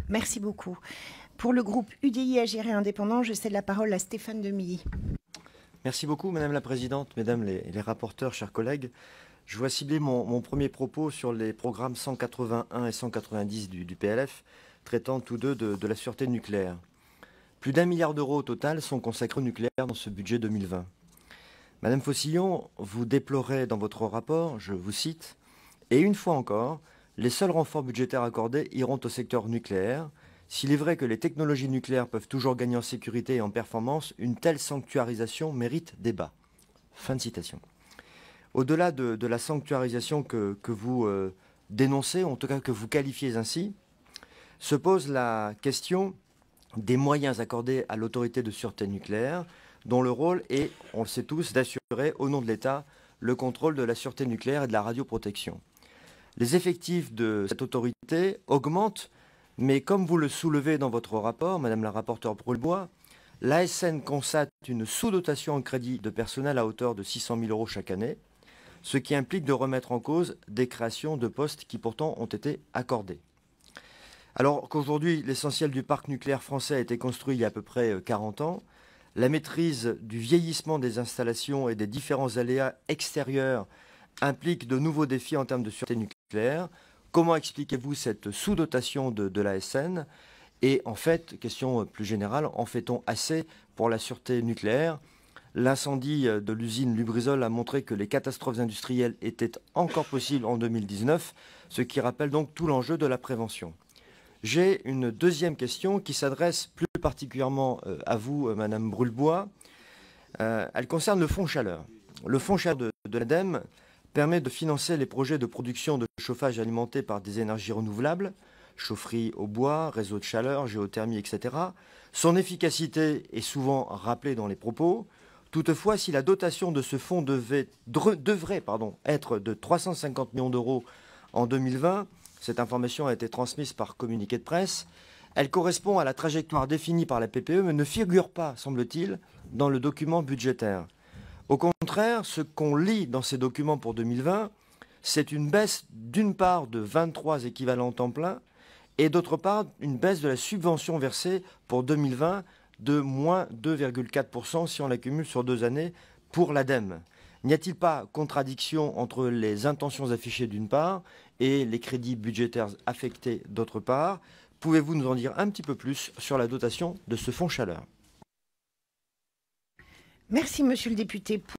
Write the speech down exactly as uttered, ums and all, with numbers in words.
Merci beaucoup. Pour le groupe U D I Agiré Indépendant, je cède la parole à Stéphane Demilly. Merci beaucoup, Madame la Présidente, Mesdames les, les rapporteurs, chers collègues. Je vois cibler mon, mon premier propos sur les programmes cent quatre-vingt-un et cent quatre-vingt-dix du, du P L F, traitant tous deux de, de la sûreté nucléaire. Plus d'un milliard d'euros au total sont consacrés au nucléaire dans ce budget deux mille vingt. Madame Faucillon, vous déplorez dans votre rapport, je vous cite, « Et une fois encore, les seuls renforts budgétaires accordés iront au secteur nucléaire. S'il est vrai que les technologies nucléaires peuvent toujours gagner en sécurité et en performance, une telle sanctuarisation mérite débat. » Fin de citation. Au-delà de, de la sanctuarisation que, que vous euh, dénoncez, en tout cas que vous qualifiez ainsi, se pose la question des moyens accordés à l'autorité de sûreté nucléaire, dont le rôle est, on le sait tous, d'assurer au nom de l'État le contrôle de la sûreté nucléaire et de la radioprotection. Les effectifs de cette autorité augmentent, mais comme vous le soulevez dans votre rapport, Madame la rapporteure Brulbois, l'A S N constate une sous-dotation en crédit de personnel à hauteur de six cent mille euros chaque année, ce qui implique de remettre en cause des créations de postes qui pourtant ont été accordés. Alors qu'aujourd'hui, l'essentiel du parc nucléaire français a été construit il y a à peu près quarante ans, la maîtrise du vieillissement des installations et des différents aléas extérieurs implique de nouveaux défis en termes de sûreté nucléaire. Comment expliquez-vous cette sous-dotation de, de l'A S N? Et en fait, question plus générale, en fait-on assez pour la sûreté nucléaire? L'incendie de l'usine Lubrizol a montré que les catastrophes industrielles étaient encore possibles en deux mille dix-neuf, ce qui rappelle donc tout l'enjeu de la prévention. J'ai une deuxième question qui s'adresse plus particulièrement à vous, Madame Brulbois. Euh, elle concerne le fonds chaleur. Le fonds chaleur de, de l'ADEME permet de financer les projets de production de chauffage alimentés par des énergies renouvelables, chaufferie au bois, réseau de chaleur, géothermie, et cetera. Son efficacité est souvent rappelée dans les propos. Toutefois, si la dotation de ce fonds devait, devrait pardon, être de trois cent cinquante millions d'euros en deux mille vingt, cette information a été transmise par communiqué de presse, elle correspond à la trajectoire définie par la P P E, mais ne figure pas, semble-t-il, dans le document budgétaire. Au contraire, ce qu'on lit dans ces documents pour deux mille vingt, c'est une baisse d'une part de vingt-trois équivalents temps plein et d'autre part une baisse de la subvention versée pour deux mille vingt de moins deux virgule quatre pour cent si on l'accumule sur deux années pour l'ADEME. N'y a-t-il pas contradiction entre les intentions affichées d'une part et les crédits budgétaires affectés d'autre part? Pouvez-vous nous en dire un petit peu plus sur la dotation de ce fonds chaleur? Merci, monsieur le député.